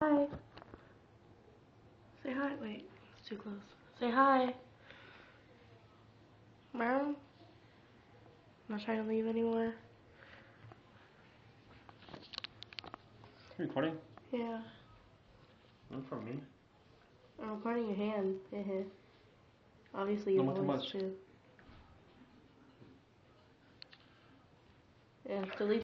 Hi. Say hi. Wait, it's too close. Say hi. Mom? Not trying to leave anymore. You recording? Yeah. Not for me. I'm recording your hand. Obviously your voice too. Yeah, delete.